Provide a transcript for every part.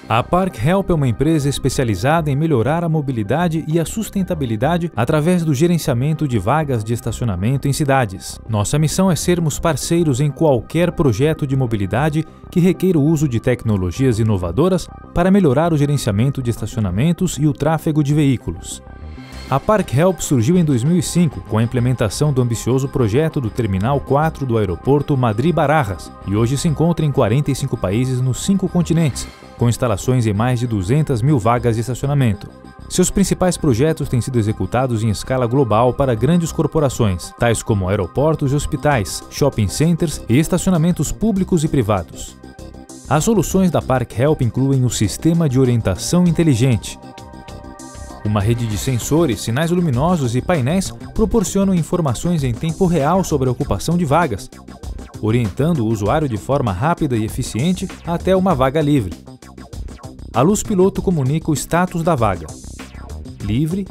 A ParkHelp é uma empresa especializada em melhorar a mobilidade e a sustentabilidade através do gerenciamento de vagas de estacionamento em cidades. Nossa missão é sermos parceiros em qualquer projeto de mobilidade que requeira o uso de tecnologias inovadoras para melhorar o gerenciamento de estacionamentos e o tráfego de veículos. A ParkHelp surgiu em 2005 com a implementação do ambicioso projeto do Terminal 4 do aeroporto Madrid-Barajas e hoje se encontra em 45 países nos 5 continentes, com instalações em mais de 200 mil vagas de estacionamento. Seus principais projetos têm sido executados em escala global para grandes corporações, tais como aeroportos e hospitais, shopping centers e estacionamentos públicos e privados. As soluções da ParkHelp incluem o Sistema de Orientação Inteligente. Uma rede de sensores, sinais luminosos e painéis proporcionam informações em tempo real sobre a ocupação de vagas, orientando o usuário de forma rápida e eficiente até uma vaga livre. A luz piloto comunica o status da vaga: livre,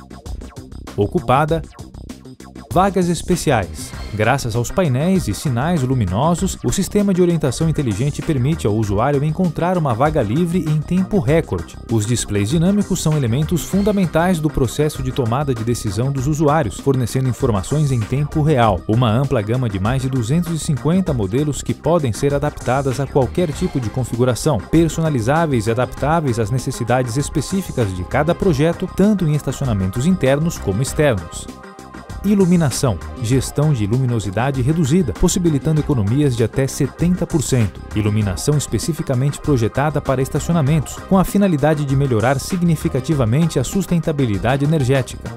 ocupada, vagas especiais. Graças aos painéis e sinais luminosos, o sistema de orientação inteligente permite ao usuário encontrar uma vaga livre em tempo recorde. Os displays dinâmicos são elementos fundamentais do processo de tomada de decisão dos usuários, fornecendo informações em tempo real. Uma ampla gama de mais de 250 modelos que podem ser adaptadas a qualquer tipo de configuração, personalizáveis e adaptáveis às necessidades específicas de cada projeto, tanto em estacionamentos internos como externos. Iluminação, gestão de luminosidade reduzida, possibilitando economias de até 70%. Iluminação especificamente projetada para estacionamentos, com a finalidade de melhorar significativamente a sustentabilidade energética.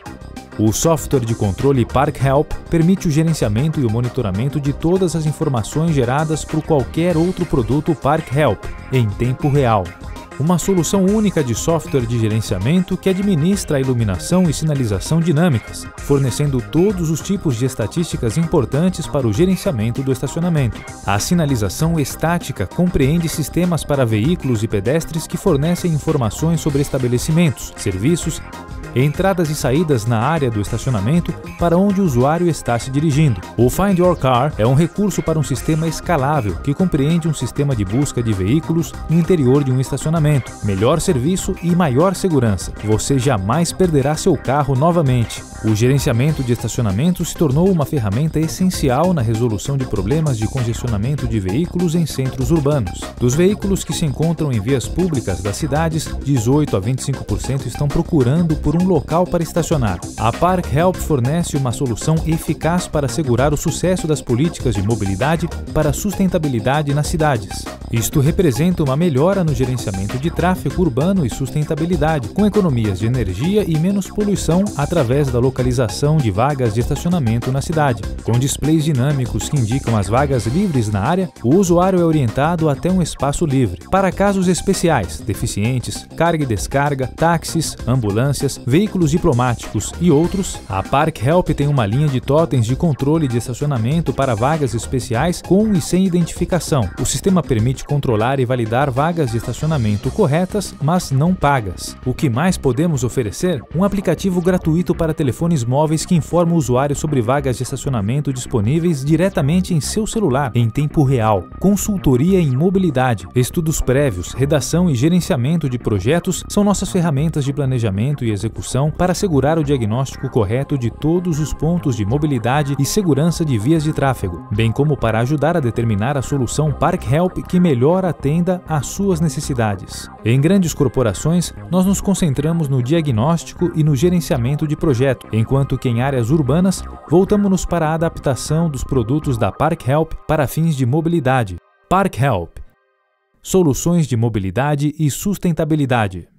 O software de controle ParkHelp permite o gerenciamento e o monitoramento de todas as informações geradas por qualquer outro produto ParkHelp, em tempo real. Uma solução única de software de gerenciamento que administra a iluminação e sinalização dinâmicas, fornecendo todos os tipos de estatísticas importantes para o gerenciamento do estacionamento. A sinalização estática compreende sistemas para veículos e pedestres que fornecem informações sobre estabelecimentos, serviços, entradas e saídas na área do estacionamento para onde o usuário está se dirigindo. O Find Your Car é um recurso para um sistema escalável que compreende um sistema de busca de veículos no interior de um estacionamento, melhor serviço e maior segurança. Você jamais perderá seu carro novamente. O gerenciamento de estacionamento se tornou uma ferramenta essencial na resolução de problemas de congestionamento de veículos em centros urbanos. Dos veículos que se encontram em vias públicas das cidades, 18 a 25% estão procurando por um local para estacionar. A ParkHelp fornece uma solução eficaz para assegurar o sucesso das políticas de mobilidade para a sustentabilidade nas cidades. Isto representa uma melhora no gerenciamento de tráfego urbano e sustentabilidade, com economias de energia e menos poluição através da localização de vagas de estacionamento na cidade. Com displays dinâmicos que indicam as vagas livres na área, o usuário é orientado até um espaço livre. Para casos especiais, deficientes, carga e descarga, táxis, ambulâncias, veículos diplomáticos e outros, a ParkHelp tem uma linha de totens de controle de estacionamento para vagas especiais com e sem identificação. O sistema permite controlar e validar vagas de estacionamento corretas, mas não pagas. O que mais podemos oferecer? Um aplicativo gratuito para telefones móveis que informa o usuário sobre vagas de estacionamento disponíveis diretamente em seu celular, em tempo real. Consultoria em mobilidade, estudos prévios, redação e gerenciamento de projetos são nossas ferramentas de planejamento e execução para assegurar o diagnóstico correto de todos os pontos de mobilidade e segurança de vias de tráfego, bem como para ajudar a determinar a solução ParkHelp que melhor atenda às suas necessidades. Em grandes corporações, nós nos concentramos no diagnóstico e no gerenciamento de projeto, enquanto que em áreas urbanas, voltamos-nos para a adaptação dos produtos da ParkHelp para fins de mobilidade. ParkHelp. Soluções de mobilidade e sustentabilidade.